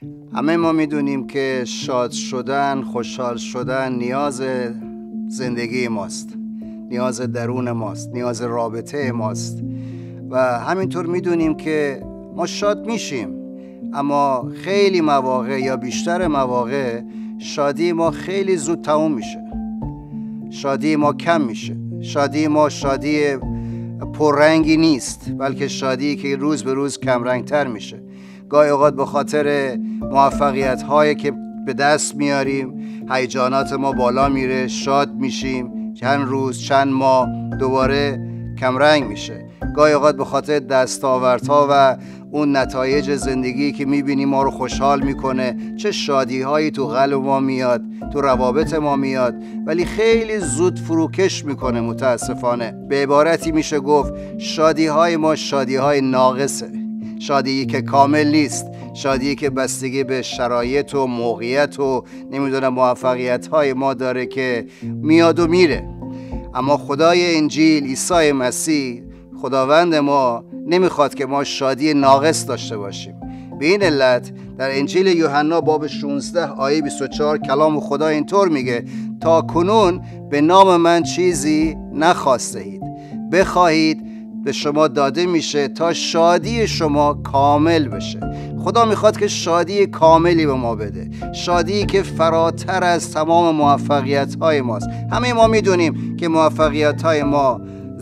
همه ما میدونیم که شاد شدن، خوشحال شدن نیاز زندگی ماست، نیاز درون ماست، نیاز رابطه ماست و همینطور میدونیم که ما شاد میشیم، اما خیلی مواقع یا بیشتر مواقع شادی ما خیلی زود تموم میشه، شادی ما کم میشه، شادی ما شادی پررنگی نیست، بلکه شادی که روز به روز کم رنگ تر میشه. گاهی اوقات به خاطر موفقیت هایی که به دست میاریم هیجانات ما بالا میره، شاد میشیم، چند روز چند ماه دوباره کم رنگ میشه. گاهی اوقات به خاطر دستاوردها و اون نتایج زندگی که میبینیم ما رو خوشحال میکنه، چه شادی هایی تو قلب ما میاد، تو روابط ما میاد، ولی خیلی زود فروکش میکنه متاسفانه. به عبارتی میشه گفت شادی های ما شادی های ناقصه، شادی که کامل نیست، شادی که بستگی به شرایط و موقعیت و نمیدونم موفقیت های ما داره که میاد و میره. اما خدای انجیل عیسی مسیح خداوند ما نمیخواد که ما شادی ناقص داشته باشیم. به این علت در انجیل یوحنا باب 16 آیه 24 کلام خدا اینطور میگه: تا کنون به نام من چیزی نخواسته اید، بخواهید به شما داده میشه تا شادی شما کامل بشه. خدا میخواد که شادی کاملی به ما بده، شادی که فراتر از تمام موفقیت های ماست. همه ما میدونیم که موفقیت های ما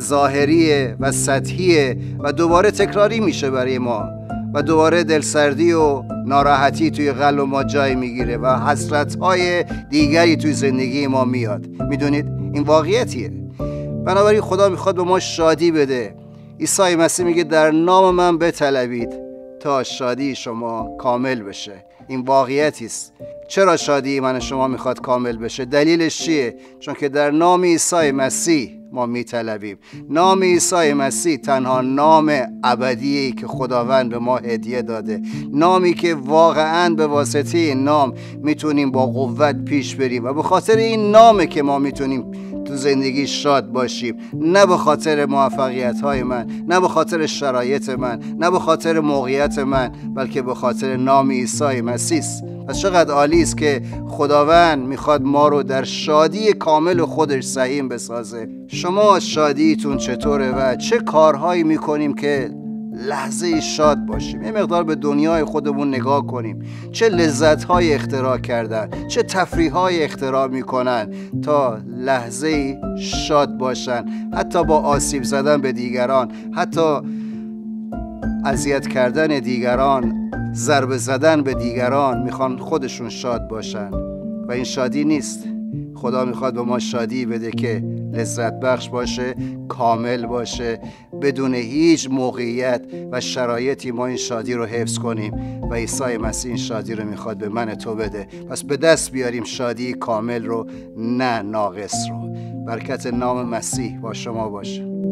ظاهریه و سطحیه و دوباره تکراری میشه برای ما و دوباره دلسردی و ناراحتی توی قلب ما جای میگیره و حسرت های دیگری توی زندگی ما میاد. میدونید این واقعیتیه. بنابراین خدا میخواد به ما شادی بده. عیسی مسیح میگه در نام من بطلبید تا شادی شما کامل بشه. این واقعیتی است. چرا شادی من شما میخواد کامل بشه؟ دلیلش چیه؟ چون که در نام عیسی مسیح ما میطلبیم. نام عیسی مسیح تنها نام ابدیه که خداوند به ما هدیه داده، نامی که واقعا به واسطه این نام میتونیم با قوت پیش بریم و به خاطر این نامه که ما میتونیم تو زندگی شاد باشیم، نه به خاطر موفقیت های من، نه به خاطر شرایط من، نه به خاطر موقعیت من، بلکه به خاطر نام عیسی مسیح. پس چقدر عالی است که خداوند میخواد ما رو در شادی کامل خودش سهیم بسازه. شما شادیتون چطوره و چه کارهایی میکنیم که لحظه شاد باشیم؟ یه مقدار به دنیای خودمون نگاه کنیم، چه لذت‌های اختراع کردن، چه تفریح‌های اختراع میکنن تا لحظه شاد باشن، حتی با آسیب زدن به دیگران، حتی اذیت کردن دیگران، ضربه زدن به دیگران، میخوان خودشون شاد باشن و این شادی نیست. خدا میخواد به ما شادی بده که لذت بخش باشه، کامل باشه، بدون هیچ موقعیت و شرایطی ما این شادی رو حفظ کنیم و عیسی مسیح این شادی رو میخواد به من تو بده. پس به دست بیاریم شادی کامل رو، نه ناقص رو. برکت نام مسیح با شما باشه.